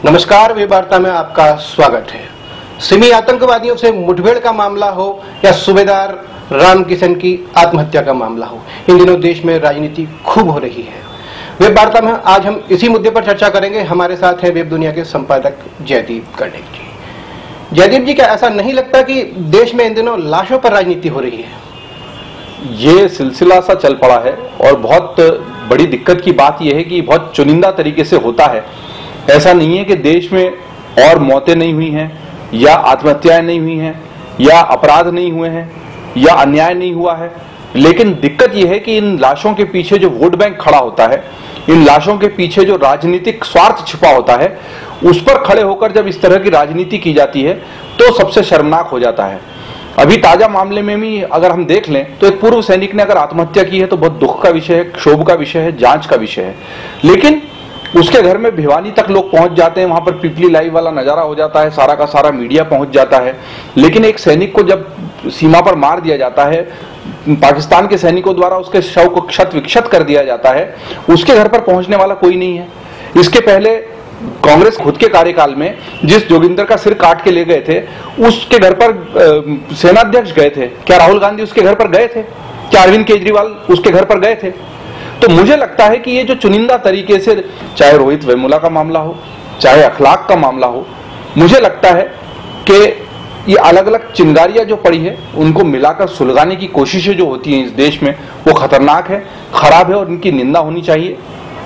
नमस्कार, वे वार्ता में आपका स्वागत है। सिमी आतंकवादियों से मुठभेड़ का मामला हो या सूबेदार रामकिशन की आत्महत्या का मामला हो, इन दिनों देश में राजनीति खूब हो रही है। वेब वार्ता में आज हम इसी मुद्दे पर चर्चा करेंगे। हमारे साथ हैं वेब दुनिया के संपादक जयदीप कर्णिक जी। जयदीप जी, क्या ऐसा नहीं लगता कि देश में इन दिनों लाशों पर राजनीति हो रही है? ये सिलसिला सा चल पड़ा है और बहुत बड़ी दिक्कत की बात यह है कि बहुत चुनिंदा तरीके से होता है। ऐसा नहीं है कि देश में और मौतें नहीं हुई हैं या आत्महत्याएं नहीं हुई हैं या अपराध नहीं हुए हैं या अन्याय नहीं हुआ है, लेकिन दिक्कत यह है कि इन लाशों के पीछे जो वोट बैंक खड़ा होता है, इन लाशों के पीछे जो राजनीतिक स्वार्थ छिपा होता है, उस पर खड़े होकर जब इस तरह की राजनीति की जाती है तो सबसे शर्मनाक हो जाता है। अभी ताजा मामले में भी अगर हम देख लें तो एक पूर्व सैनिक ने अगर आत्महत्या की है तो बहुत दुख का विषय है, क्षोभ का विषय है, जांच का विषय है। लेकिन उसके घर में भिवानी तक लोग पहुंच जाते हैं, वहां पर पीपली लाइव वाला नजारा हो जाता है, सारा का सारा मीडिया पहुंच जाता है। लेकिन एक सैनिक को जब सीमा पर मार दिया जाता है, पाकिस्तान के सैनिकों द्वारा उसके शव को क्षत विक्षत कर दिया जाता है, उसके घर पर पहुंचने वाला कोई नहीं है। इसके पहले कांग्रेस खुद के कार्यकाल में जिस जोगिंदर का सिर काट के ले गए थे, उसके घर पर सेनाध्यक्ष गए थे। क्या राहुल गांधी उसके घर पर गए थे? क्या अरविंद केजरीवाल उसके घर पर गए थे? तो मुझे लगता है कि ये जो चुनिंदा तरीके से, चाहे रोहित वेमुला का मामला हो, चाहे अखलाक का मामला हो, मुझे लगता है कि ये अलग अलग चिंगारियां जो पड़ी है उनको मिलाकर सुलगाने की कोशिशें जो होती हैं इस देश में, वो खतरनाक है, खराब है और इनकी निंदा होनी चाहिए।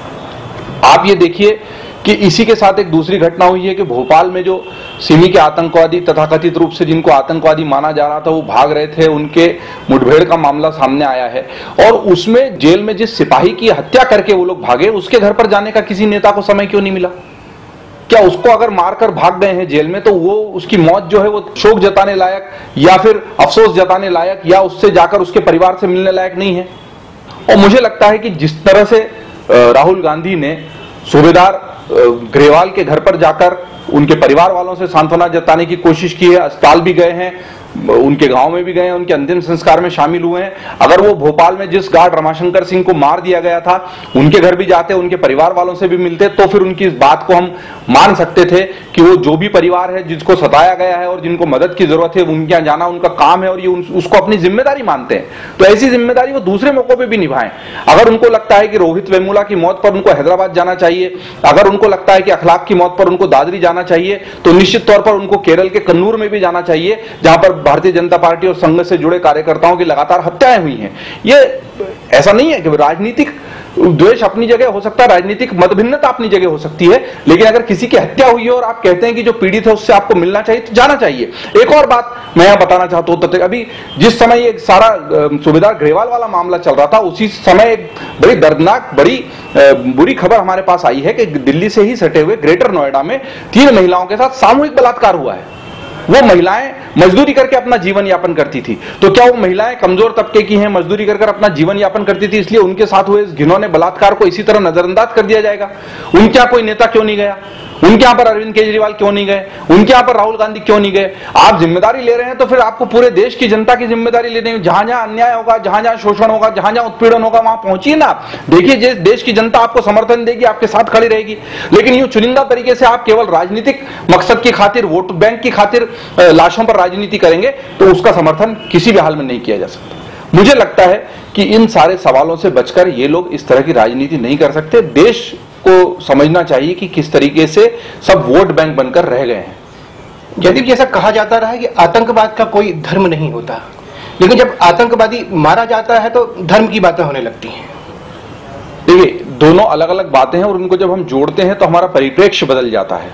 आप ये देखिए कि इसी के साथ एक दूसरी घटना हुई है कि भोपाल में जो सिमी के आतंकवादी, तथाकथित रूप से जिनको आतंकवादी माना जा रहा था, वो भाग रहे थे, उनके मुठभेड़ का मामला सामने आया है। और उसमें जेल में जिस सिपाही की हत्या करके वो लोग भागे, उसके घर पर जाने का किसी नेता को समय क्यों नहीं मिला? क्या उसको अगर मारकर भाग गए हैं जेल में तो वो उसकी मौत जो है वो शोक जताने लायक या फिर अफसोस जताने लायक या उससे जाकर उसके परिवार से मिलने लायक नहीं है? और मुझे लगता है कि जिस तरह से राहुल गांधी ने सूबेदार ग्रेवाल के घर पर जाकर उनके परिवार वालों से सांत्वना जताने की कोशिश की है, अस्पताल भी गए हैं, उनके गांव में भी गए हैं, उनके अंतिम संस्कार में शामिल हुए हैं। अगर वो भोपाल में जिस गार्ड रमाशंकर सिंह को मार दिया गया था उनके घर भी जाते, उनके परिवार वालों से भी मिलते, तो फिर उनकी इस बात को हम मान सकते थे कि वो जो भी परिवार है जिसको सताया गया है और जिनको मदद की जरूरत है, उनके यहाँ जाना उनका काम है और ये उसको अपनी जिम्मेदारी मानते हैं। तो ऐसी जिम्मेदारी वो दूसरे मौकों पर भी निभाएं। अगर उनको लगता है कि रोहित वेमुला की मौत पर उनको हैदराबाद जाना चाहिए, अगर उनको लगता है कि अखलाक की मौत पर उनको दादरी जाना चाहिए, तो निश्चित तौर पर उनको केरल के कन्नूर में भी जाना चाहिए, जहां पर भारतीय जनता पार्टी और संघ से जुड़े कार्यकर्ताओं की लगातार हत्याएं हुई हैं। ये ऐसा नहीं है कि राजनीतिक द्वेष अपनी जगह हो सकता है, राजनीतिक मतभिन्नता अपनी जगह हो सकती है, लेकिन अगर किसी की हत्या हुई है और आप कहते हैं कि जो पीड़ित है उससे आपको मिलना चाहिए तो जाना चाहिए। एक और बात मैं यहां बताना चाहता हूं, तो अभी जिस समय ये सारा सूबेदार ग्रेवाल वाला मामला चल रहा था, उसी समय एक बड़ी दर्दनाक, बड़ी बुरी खबर हमारे पास आई है कि दिल्ली से ही सटे हुए ग्रेटर नोएडा में 3 महिलाओं के साथ सामूहिक बलात्कार हुआ है। वो महिलाएं मजदूरी करके अपना जीवन यापन करती थी। तो क्या वो महिलाएं कमजोर तबके की हैं, मजदूरी कर अपना जीवन यापन करती थी, इसलिए उनके साथ हुए इस घिनौने बलात्कार को इसी तरह नजरअंदाज कर दिया जाएगा? उनके यहाँ कोई नेता क्यों नहीं गया? उनके यहाँ पर अरविंद केजरीवाल क्यों नहीं गए? उनके यहाँ पर राहुल गांधी क्यों नहीं गए? आप जिम्मेदारी ले रहे हैं तो फिर आपको पूरे देश की जनता की जिम्मेदारी लेनी है। जहां जहां अन्याय होगा, जहां जहां शोषण होगा, जहां जहां उत्पीड़न होगा, वहां पहुंचिए ना आप। देखिए, जिस देश की जनता आपको समर्थन देगी, आपके साथ खड़ी रहेगी। लेकिन यूं चुनिंदा तरीके से आप केवल राजनीतिक मकसद की खातिर, वोट बैंक की खातिर लाशों पर राजनीति करेंगे तो उसका समर्थन किसी भी हाल में नहीं किया जा सकता। मुझे लगता है कि इन सारे सवालों से बचकर ये लोग इस तरह की राजनीति नहीं कर सकते। देश को समझना चाहिए कि किस तरीके से सब वोट बैंक बनकर रह गए हैं। जयदीप, जैसा कहा जाता रहा है कि आतंकवाद का कोई धर्म नहीं होता, लेकिन जब आतंकवादी मारा जाता है तो धर्म की बातें होने लगती हैं। देखिए, दोनों अलग अलग बातें हैं और उनको जब हम जोड़ते हैं तो हमारा परिप्रेक्ष्य बदल जाता है।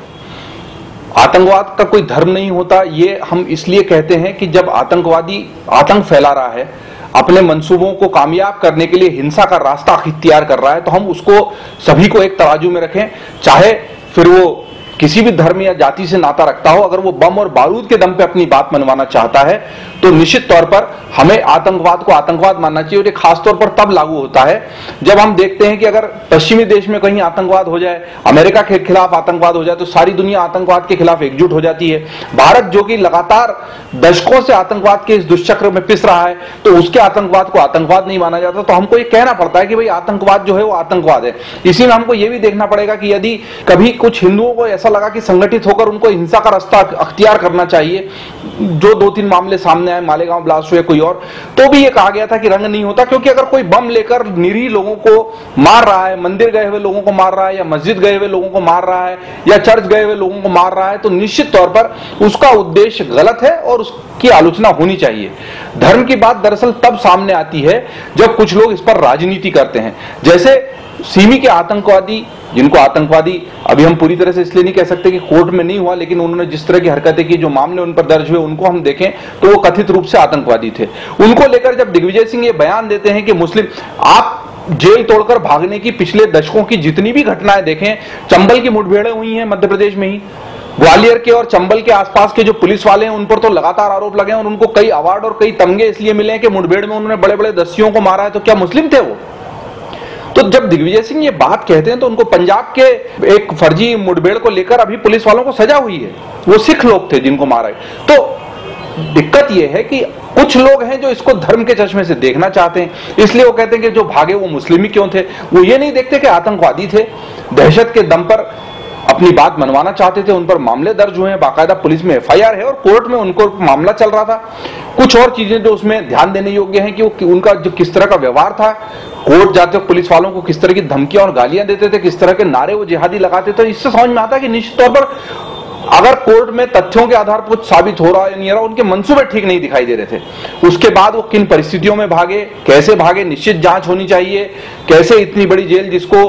आतंकवाद का कोई धर्म नहीं होता, ये हम इसलिए कहते हैं कि जब आतंकवादी आतंक फैला रहा है, अपने मंसूबों को कामयाब करने के लिए हिंसा का रास्ता इख्तियार कर रहा है, तो हम उसको सभी को एक तराजू में रखें, चाहे फिर वो किसी भी धर्म या जाति से नाता रखता हो। अगर वो बम और बारूद के दम पे अपनी बात मनवाना चाहता है तो निश्चित तौर पर हमें आतंकवाद को आतंकवाद मानना चाहिए। और ये खासतौर पर तब लागू होता है जब हम देखते हैं कि अगर पश्चिमी देश में कहीं आतंकवाद हो जाए, अमेरिका के खिलाफ आतंकवाद हो जाए, तो सारी दुनिया आतंकवाद के खिलाफ एकजुट हो जाती है। भारत जो कि लगातार दशकों से आतंकवाद के इस दुष्चक्र में पिस रहा है, तो उसके आतंकवाद को आतंकवाद नहीं माना जाता। तो हमको ये कहना पड़ता है कि भाई आतंकवाद जो है वो आतंकवाद है। इसी में हमको ये भी देखना पड़ेगा कि यदि कभी कुछ हिंदुओं को ऐसा लगा कि संगठित होकर उनको हिंसा का रास्ता अख्तियार करना चाहिए। जो 2-3 मामले सामने आए, मालेगांव ब्लास्ट हुए, कोई और, तो भी ये कहा गया था कि रंग नहीं होता, क्योंकि अगर कोई बम लेकर निरीह लोगों को मार रहा है, मंदिर गए हुए लोगों को मार रहा है, या मस्जिद गए हुए लोगों को मार रहा है, या चर्च गए हुए लोगों को मार रहा है, तो निश्चित तौर पर उसका उद्देश्य गलत है और उसकी आलोचना होनी चाहिए। धर्म की बात दरअसल तब सामने आती है जब कुछ लोग इस पर राजनीति करते हैं। जैसे सिमी के आतंकवादी, जिनको आतंकवादी अभी हम पूरी तरह से इसलिए नहीं कह सकते कि कोर्ट में नहीं हुआ, लेकिन उन्होंने जिस तरह की हरकतें की, जो मामले उन पर दर्ज हुए, उनको हम देखें तो वो कथित रूप से आतंकवादी थे। उनको लेकर जब दिग्विजय सिंह ये बयान देते हैं कि मुस्लिम, आप जेल तोड़कर भागने की पिछले दशकों की जितनी भी घटनाएं देखें, चंबल की मुठभेड़ें हुई हैं मध्य प्रदेश में ही, ग्वालियर के और चंबल के आसपास के जो पुलिस वाले हैं उन पर तो लगातार आरोप लगे हैं और उनको कई अवार्ड और कई तमगे इसलिए मिले हैं कि मुठभेड़ में उन्होंने बड़े बड़े दस्युओं को मारा है। तो क्या मुस्लिम थे वो? तो जब दिग्विजय सिंह ये बात कहते हैं तो उनको पंजाब के एक फर्जी मुठभेड़ को लेकर अभी पुलिस वालों को सजा हुई है, वो सिख लोग थे जिनको मारा है। तो दिक्कत ये है कि कुछ लोग हैं जो इसको धर्म के चश्मे से देखना चाहते हैं, इसलिए वो कहते हैं कि जो भागे वो मुस्लिम ही क्यों थे। वो ये नहीं देखते कि आतंकवादी थे, दहशत के दम पर अपनी बात मनवाना चाहते थे, उन पर मामले दर्ज हुए हैं, बाकायदा पुलिस में एफआईआर है और कोर्ट में उनको मामला चल रहा था। कुछ और चीजें जो उसमें ध्यान देने योग्य हैं कि उनका जो किस तरह का व्यवहार था, कोर्ट जाते वक्त पुलिस वालों को किस तरह की धमकियां और गालियां देते थे, किस तरह के नारे वो जिहादी लगाते थे। इससे समझ में आता है कि निश्चित तौर पर अगर कोर्ट में तथ्यों के आधार पर कुछ साबित हो रहा है या नहीं हो रहा, उनके मंसूबे ठीक नहीं दिखाई दे रहे थे। उसके बाद वो किन परिस्थितियों में भागे, कैसे भागे, निश्चित जांच होनी चाहिए। कैसे इतनी बड़ी जेल जिसको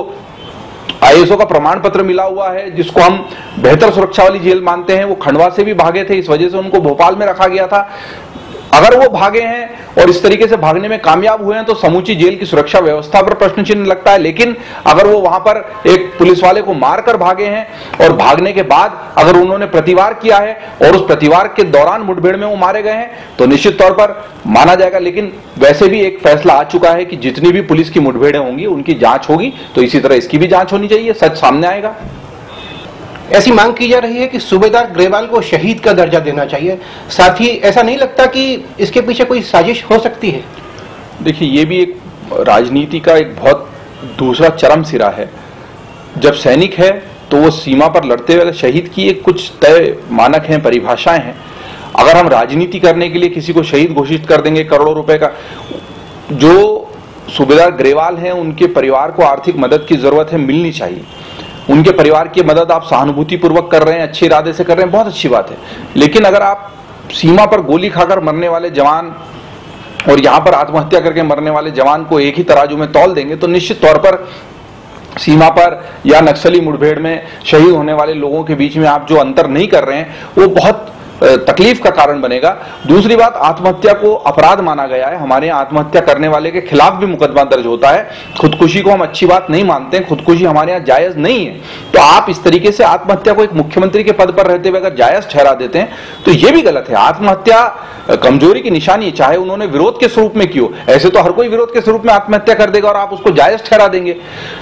आईएसओ का प्रमाण पत्र मिला हुआ है, जिसको हम बेहतर सुरक्षा वाली जेल मानते हैं, वो खंडवा से भी भागे थे, इस वजह से उनको भोपाल में रखा गया था। अगर वो भागे हैं और इस तरीके से भागने में कामयाब हुए हैं तो समूची जेल की सुरक्षा व्यवस्था पर प्रश्न चिन्ह लगता है। लेकिन अगर वो वहां पर एक पुलिस वाले को मारकर भागे हैं और भागने के बाद अगर उन्होंने प्रतिवार किया है और उस प्रतिवार के दौरान मुठभेड़ में वो मारे गए हैं तो निश्चित तौर पर माना जाएगा। लेकिन वैसे भी एक फैसला आ चुका है कि जितनी भी पुलिस की मुठभेड़ें होंगी उनकी जांच होगी, तो इसी तरह इसकी भी जांच होनी चाहिए, सच सामने आएगा। ऐसी मांग की जा रही है कि सूबेदार ग्रेवाल को शहीद का दर्जा देना चाहिए। साथ ही ऐसा नहीं लगता कि इसके पीछे कोई साजिश हो सकती है? देखिए, ये भी एक राजनीति का एक बहुत दूसरा चरम सिरा है। जब सैनिक है तो वो सीमा पर लड़ते हुए शहीद की एक कुछ तय मानक हैं, परिभाषाएं हैं। अगर हम राजनीति करने के लिए किसी को शहीद घोषित कर देंगे करोड़ों रुपए का, जो सूबेदार ग्रेवाल हैं उनके परिवार को आर्थिक मदद की जरूरत है, मिलनी चाहिए। उनके परिवार की मदद आप सहानुभूति पूर्वक कर रहे हैं, अच्छे इरादे से कर रहे हैं, बहुत अच्छी बात है। लेकिन अगर आप सीमा पर गोली खाकर मरने वाले जवान और यहां पर आत्महत्या करके मरने वाले जवान को एक ही तराजू में तौल देंगे तो निश्चित तौर पर सीमा पर या नक्सली मुठभेड़ में शहीद होने वाले लोगों के बीच में आप जो अंतर नहीं कर रहे हैं वो बहुत तकलीफ का कारण बनेगा। दूसरी बात, आत्महत्या को अपराध माना गया है। हमारे यहाँ आत्महत्या करने वाले के खिलाफ भी मुकदमा दर्ज होता है। खुदकुशी को हम अच्छी बात नहीं मानते हैं, खुदकुशी हमारे यहाँ जायज नहीं है। तो आप इस तरीके से आत्महत्या को एक मुख्यमंत्री के पद पर रहते हुए अगर जायज ठहरा देते हैं तो ये भी गलत है। आत्महत्या कमजोरी की निशानी है, चाहे उन्होंने विरोध के स्वरूप में की हो। ऐसे तो हर कोई विरोध के स्वरूप में आत्महत्या कर देगा और आप उसको जायज ठहरा देंगे।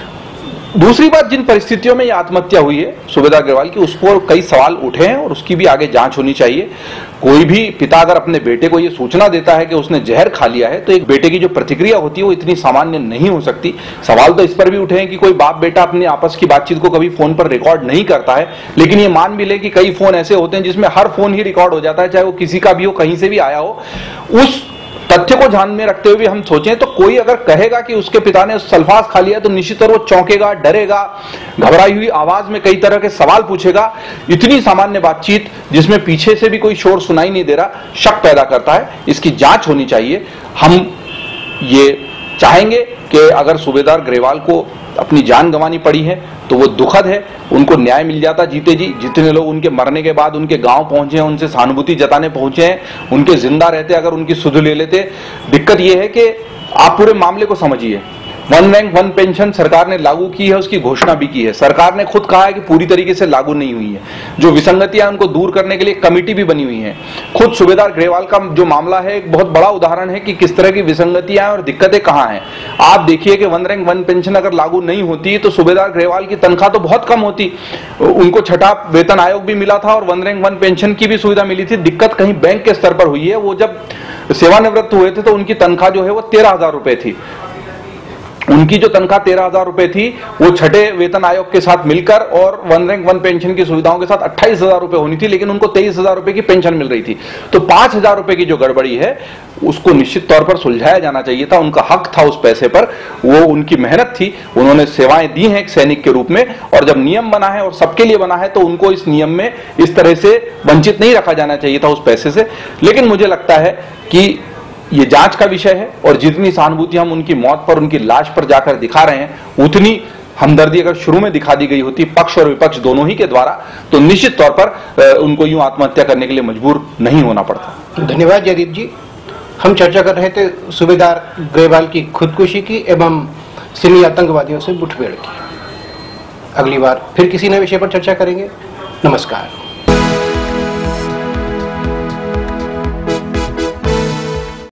दूसरी बात, जिन परिस्थितियों में यह आत्महत्या हुई है सूबेदार ग्रेवाल की, उस पर कई सवाल उठे हैं और उसकी भी आगे जांच होनी चाहिए। कोई भी पिता अगर अपने बेटे को यह सूचना देता है कि उसने जहर खा लिया है तो एक बेटे की जो प्रतिक्रिया होती है वो इतनी सामान्य नहीं हो सकती। सवाल तो इस पर भी उठे हैं कि कोई बाप बेटा अपने आपस की बातचीत को कभी फोन पर रिकॉर्ड नहीं करता है, लेकिन ये मान भी ले कि कई फोन ऐसे होते हैं जिसमें हर फोन ही रिकॉर्ड हो जाता है, चाहे वो किसी का भी हो, कहीं से भी आया हो। उस तथ्य को ध्यान में रखते हुए हम सोचें तो कोई अगर कहेगा कि उसके पिता ने सल्फास खा लिया तो निश्चित तौर वो चौंकेगा, डरेगा, घबराई हुई आवाज में कई तरह के सवाल पूछेगा। इतनी सामान्य बातचीत जिसमें पीछे से भी कोई शोर सुनाई नहीं दे रहा, शक पैदा करता है। इसकी जांच होनी चाहिए। हम ये चाहेंगे कि अगर सूबेदार ग्रेवाल को अपनी जान गंवानी पड़ी है तो वो दुखद है, उनको न्याय मिल जाता जीते जी। जितने लोग उनके मरने के बाद उनके गांव पहुंचे हैं, उनसे सहानुभूति जताने पहुंचे हैं, उनके जिंदा रहते अगर उनकी सुध ले लेते। दिक्कत ये है कि आप पूरे मामले को समझिए। वन रैंक वन पेंशन सरकार ने लागू की है, उसकी घोषणा भी की है। सरकार ने खुद कहा है कि पूरी तरीके से लागू नहीं हुई है। जो विसंगतियां उनको दूर करने के लिए कमेटी भी बनी हुई है। खुद सूबेदार ग्रेवाल का जो मामला है एक बहुत बड़ा उदाहरण है कि किस तरह की विसंगतियां और दिक्कतें कहां हैं। आप देखिए कि वन रैंक वन पेंशन अगर लागू नहीं होती तो सूबेदार ग्रेवाल की तनख्वाह तो बहुत कम होती। उनको छठा वेतन आयोग भी मिला था और वन रैंक वन पेंशन की भी सुविधा मिली थी। दिक्कत कहीं बैंक के स्तर पर हुई है। वो जब सेवानिवृत्त हुए थे तो उनकी तनख्वाह जो है वो 13,000 रुपए थी उनकी जो तनख्वाह 13,000 रुपए थी वो छठे वेतन आयोग के साथ मिलकर और वन रैंक वन पेंशन की सुविधाओं के साथ 28,000 रुपए होनी थी, लेकिन उनको 23,000 रुपए की पेंशन मिल रही थी। तो 5,000 रुपए की जो गड़बड़ी है उसको निश्चित तौर पर सुलझाया जाना चाहिए था। उनका हक था उस पैसे पर, वो उनकी मेहनत थी, उन्होंने सेवाएं दी हैं एक सैनिक के रूप में, और जब नियम बना है और सबके लिए बना है तो उनको इस नियम में इस तरह से वंचित नहीं रखा जाना चाहिए था उस पैसे से। लेकिन मुझे लगता है कि ये जांच का विषय है और जितनी सहानुभूति हम उनकी मौत पर, उनकी लाश पर जाकर दिखा रहे हैं, उतनी हमदर्दी अगर शुरू में दिखा दी गई होती पक्ष और विपक्ष दोनों ही के द्वारा, तो निश्चित तौर पर उनको यूं आत्महत्या करने के लिए मजबूर नहीं होना पड़ता। धन्यवाद जयदीप जी। हम चर्चा कर रहे थे सूबेदार ग्रेवाल की खुदकुशी की एवं सिमी आतंकवादियों से मुठभेड़ की। अगली बार फिर किसी नए विषय पर चर्चा करेंगे। नमस्कार।